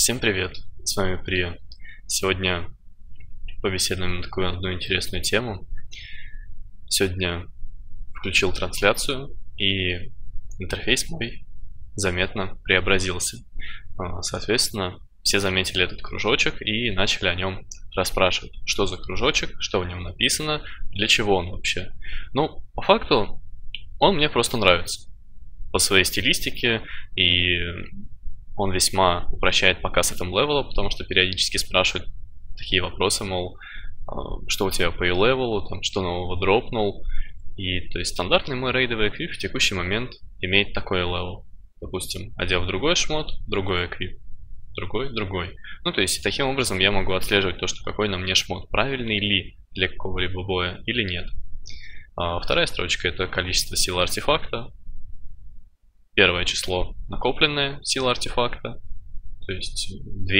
Всем привет, с вами Прия. Сегодня побеседуем на такую одну интересную тему. Сегодня включил трансляцию, и интерфейс мой заметно преобразился. Соответственно, все заметили этот кружочек и начали о нем расспрашивать, что за кружочек, что в нем написано, для чего он вообще. Ну, по факту, он мне просто нравится по своей стилистике, и он весьма упрощает показ этого левела, потому что периодически спрашивают такие вопросы, мол, что у тебя по левелу, там, что нового дропнул. И то есть стандартный мой рейдовый эквип в текущий момент имеет такой левел. Допустим, одев другой шмот, другой эквип, другой. Ну, то есть таким образом я могу отслеживать то, что какой на мне шмот, правильный ли для какого-либо боя или нет. Вторая строчка — это количество сил артефакта. Первое число — накопленная сила артефакта, то есть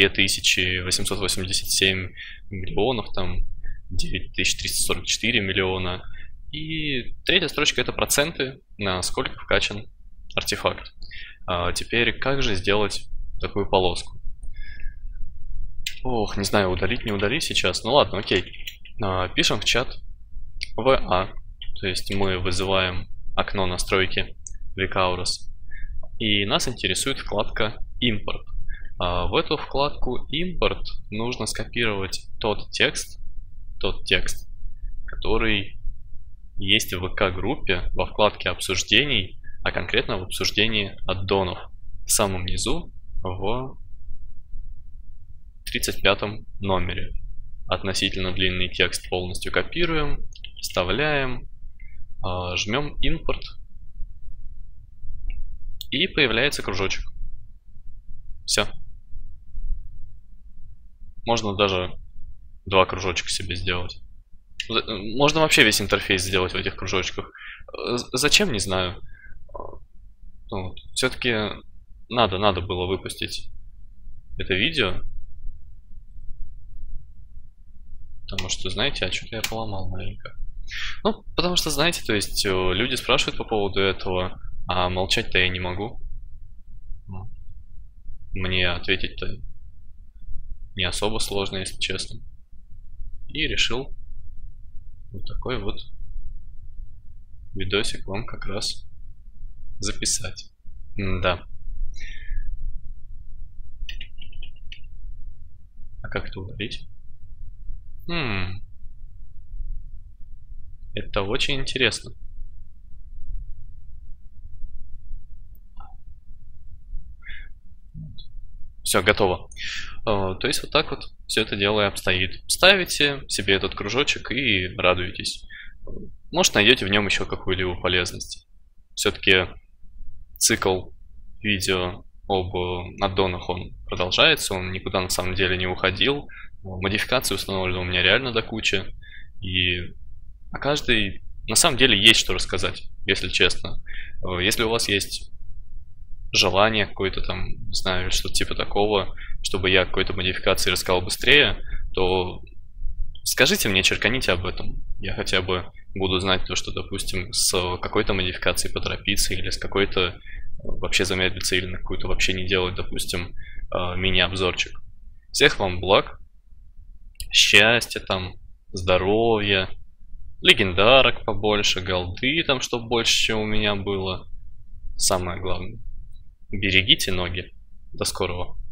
2887 миллионов, там 9344 миллиона. И третья строчка — это проценты, на сколько вкачан артефакт. Теперь как же сделать такую полоску? Ох, не знаю, удалить, не удалить сейчас. Ну ладно, окей. Пишем в чат VA, то есть мы вызываем окно настройки Vcaurus. И нас интересует вкладка «Импорт». В эту вкладку «Импорт» нужно скопировать тот текст, который есть в ВК-группе во вкладке «Обсуждений», а конкретно в обсуждении аддонов. В самом низу в 35 номере. Относительно длинный текст полностью копируем, вставляем, жмем «Импорт». И появляется кружочек. Все. Можно даже два кружочка себе сделать. Можно вообще весь интерфейс сделать в этих кружочках. Зачем, не знаю. Ну, все-таки надо было выпустить это видео. Потому что, знаете, а что-то я поломал маленько. Ну, потому что, знаете, то есть люди спрашивают по поводу этого, а молчать-то я не могу. Мне ответить-то не особо сложно, если честно. И решил вот такой вот видосик вам как раз записать. Да. А как это удалить? Это очень интересно. Все, готово. То есть вот так вот все это дело и обстоит. Ставите себе этот кружочек и радуетесь. Может, найдете в нем еще какую-либо полезность. Все-таки цикл видео об аддонах, он продолжается, он никуда на самом деле не уходил. Модификации установлены у меня реально до кучи. И о каждой на самом деле есть что рассказать, если честно. Если у вас есть желание какое-то там, не знаю, что-то типа такого, чтобы я какой-то модификации рассказал быстрее, то скажите мне, черканите об этом. Я хотя бы буду знать то, что, допустим, с какой-то модификацией поторопиться, или с какой-то вообще замедлиться, или на какую-то вообще не делать, допустим, мини-обзорчик. Всех вам благ, счастья там, здоровья, легендарок побольше, голды там, чтобы больше, чем у меня было. Самое главное. Берегите ноги. До скорого.